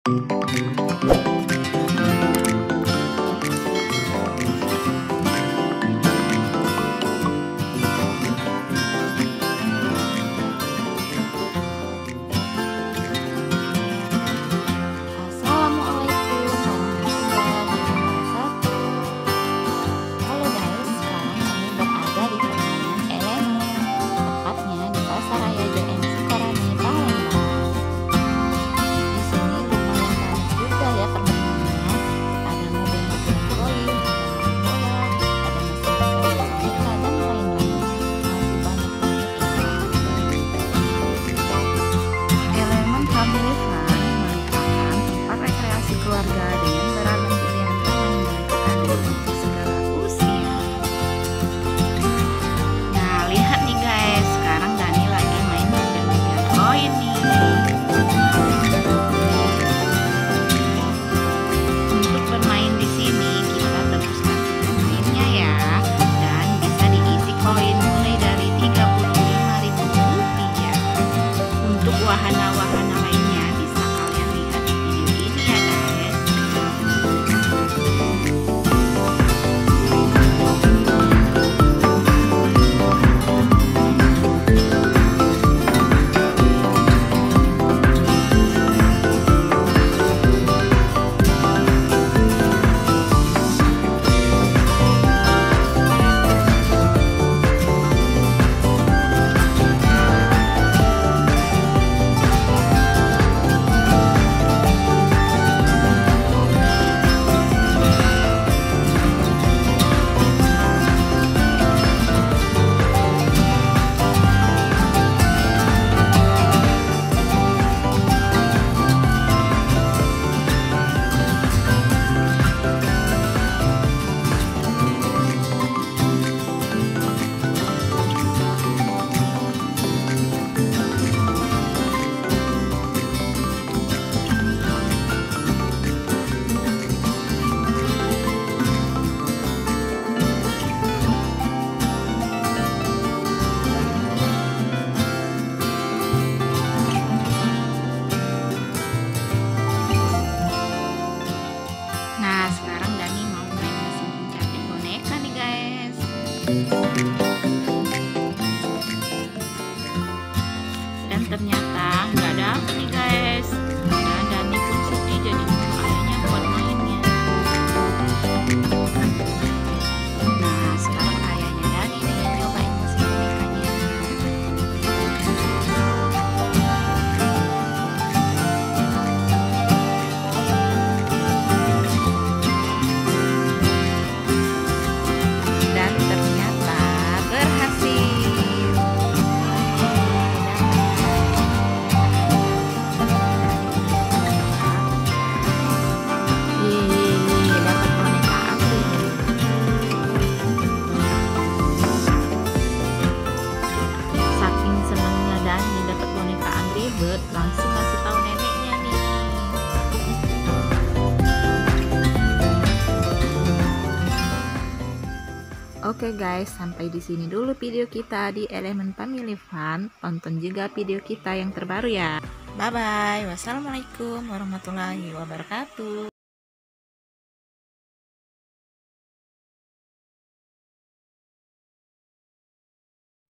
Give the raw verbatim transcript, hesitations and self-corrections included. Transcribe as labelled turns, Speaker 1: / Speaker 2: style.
Speaker 1: Wahana-wahana lainnya bisa kalian lihat di video ini ya guys. Nah, sekarang Dani mau main mesin pencatin boneka nih guys. Dan ternyata nggak dapet nih guys. Dan Dani pun sedih jadi nyuruh ayahnya buat mainnya. Nah, sekarang ayahnya Dani nih yang nyobain mesin bonekanya. Dan ternyata berhasil. Yeay, dapat boneka api. Saking senangnya Dani dapat boneka Angry Bird, langsung ngasih tahu neneknya nih. Oke guys, sampai di sini dulu video kita di Elemen Family Fun. Tonton juga video kita yang terbaru ya. Bye bye. Wassalamualaikum warahmatullahi wabarakatuh.